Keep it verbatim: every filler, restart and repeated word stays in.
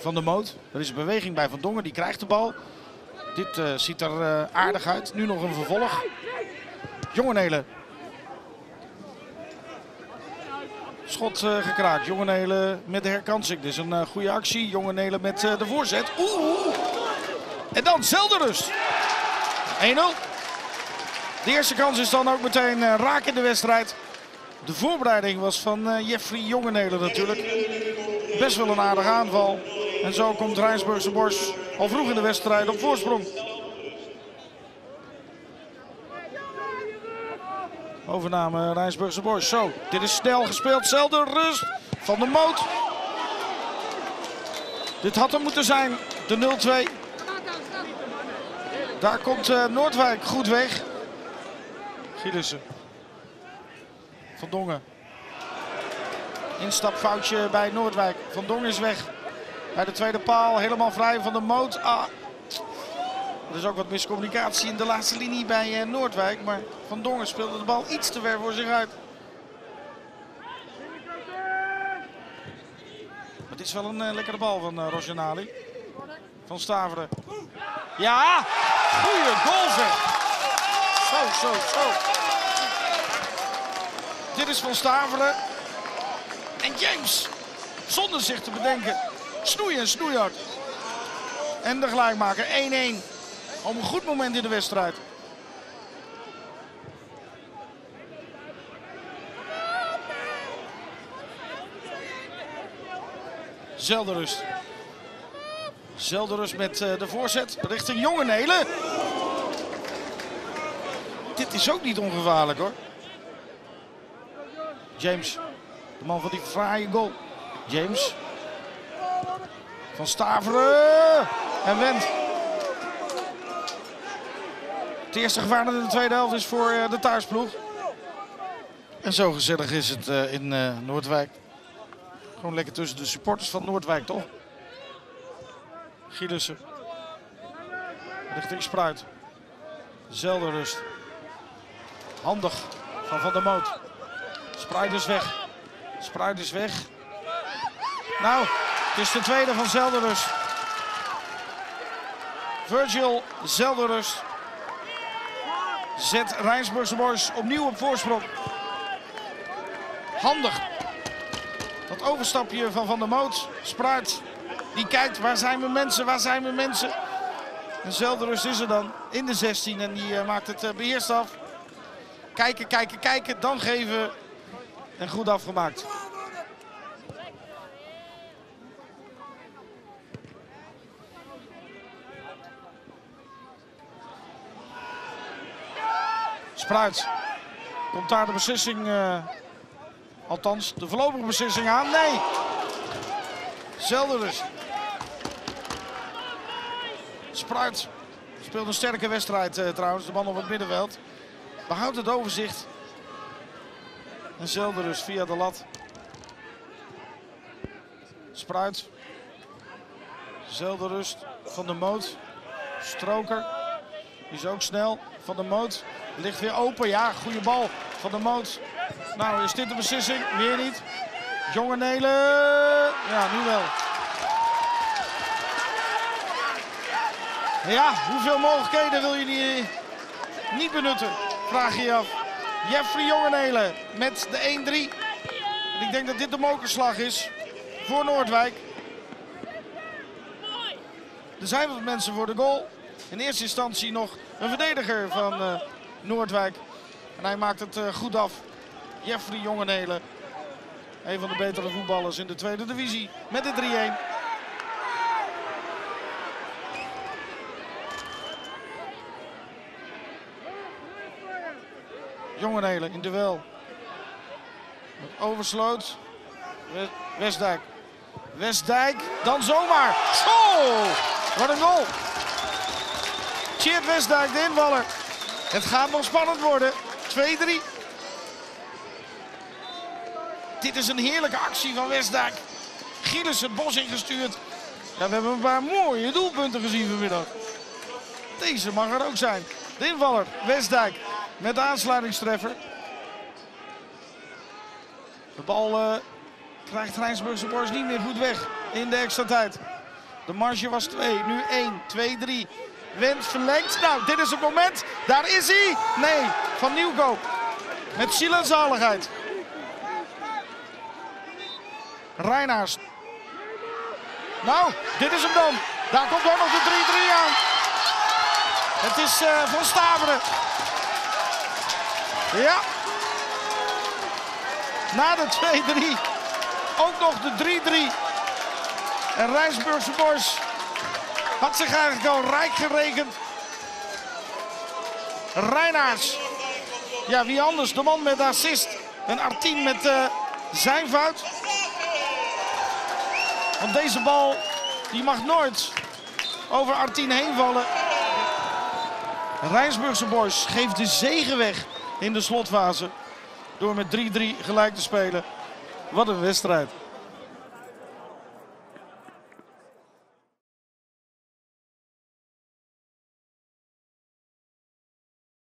Van der Moot. Er is een beweging bij Van Dongen, die krijgt de bal. Dit uh, ziet er uh, aardig uit. Nu nog een vervolg. Jongenelen. Schot uh, gekraakt. Jongenelen met de herkansing. Dit is een uh, goede actie. Jongenelen met uh, de voorzet. Oeh, oeh. En dan Zeldenrust. één nul. De eerste kans is dan ook meteen uh, raak in de wedstrijd. De voorbereiding was van uh, Jeffrey Jongenelen natuurlijk. Best wel een aardige aanval. En zo komt Rijnsburgse Boys al vroeg in de wedstrijd op voorsprong. Overname Rijnsburgse Boys. Zo, dit is snel gespeeld. Zeldenrust van der Moot. Dit had er moeten zijn, de nul twee. Daar komt uh, Noordwijk goed weg. Gielissen. Van Dongen. Instapfoutje bij Noordwijk. Van Dongen is weg. Bij de tweede paal helemaal vrij van der Moot. Ah. Er is ook wat miscommunicatie in de laatste linie bij uh, Noordwijk. Maar Van Dongen speelde de bal iets te ver voor zich uit. Het is wel een uh, lekkere bal van uh, Rojanali. Van Staveren. Ja! Goeie goal zeg! Zo, zo, zo. Dit is Van Staveren. En James, zonder zich te bedenken, snoeien en snoeihard. En de gelijkmaker, één één. Op een goed moment in de wedstrijd. Zeldenrust. Zeldenrust met uh, de voorzet richting Jongenelen. Dit is ook niet ongevaarlijk hoor. James, de man van die fraaie goal. James. Van Staveren. En Wendt. Het eerste gevaar in de tweede helft is voor uh, de thuisploeg. En zo gezellig is het uh, in uh, Noordwijk. Gewoon lekker tussen de supporters van Noordwijk, toch? Gielissen. Richting Spruit. Zeldenrust. Handig van Van der Moot. Spruit is weg. Spruit is weg. Nou, het is de tweede van Zeldenrust. Virgil Zeldenrust zet Rijnsburgse Boys opnieuw op voorsprong. Handig. Dat overstapje van Van der Moot. Spruit, die kijkt, waar zijn mijn mensen, waar zijn mijn mensen? En Zeldenrust is er dan in de zestien en die uh, maakt het uh, beheerst af. Kijken, kijken, kijken, dan geven. En goed afgemaakt. Spruit. Komt daar de beslissing, uh, althans de voorlopige beslissing aan? Nee. Zeldenrust. Spruit speelt een sterke wedstrijd uh, trouwens, de man op het middenveld. Behoudt het overzicht. En Zeldenrust via de lat. Spruit. Zeldenrust. Van der Moot. Stroker. Die is ook snel. Van der Moot. Ligt weer open. Ja, goede bal. Van der Moot. Nou, is dit de beslissing? Weer niet. Jongenelen. Ja, nu wel. Ja, hoeveel mogelijkheden wil je die niet benutten? Vraag je je af. Jeffrey Jongenelen met de één drie. En ik denk dat dit de mokerslag is voor Noordwijk. Er zijn wat mensen voor de goal. In eerste instantie nog een verdediger van uh, Noordwijk. En hij maakt het uh, goed af. Jeffrey Jongenelen. Een van de betere voetballers in de tweede divisie. Met de drie één. Jongenelen in duel. Oversloot. Westdijk. Westdijk. Dan zomaar. Zo! Wat een goal. Tjeerd Westdijk, de invaller. Het gaat nog spannend worden. twee drie. Dit is een heerlijke actie van Westdijk. Gilles het bos ingestuurd. Ja, we hebben een paar mooie doelpunten gezien vanmiddag. Deze mag er ook zijn. De invaller, Westdijk. Met de aansluitingstreffer. De bal uh, krijgt Rijnsburgse Boys niet meer goed weg in de extra tijd. De marge was twee, nu één, twee, drie. Wendt verlengt. Nou, dit is het moment. Daar is hij. Nee, Van Nieuwkoop. Met ziel en zaligheid. Reinaars. Nou, dit is hem dan. Daar komt ook nog de drie drie aan. Het is uh, Van Staveren. Ja. Na de twee drie. Ook nog de drie drie. En Rijnsburgse Boys had zich eigenlijk al rijk gerekend. Reinaars. Ja, wie anders? De man met de assist. En Artien met uh, zijn fout. Want deze bal die mag nooit over Artien heen vallen. Rijnsburgse Boys geeft de zege weg in de slotfase. Door met drie drie gelijk te spelen. Wat een wedstrijd.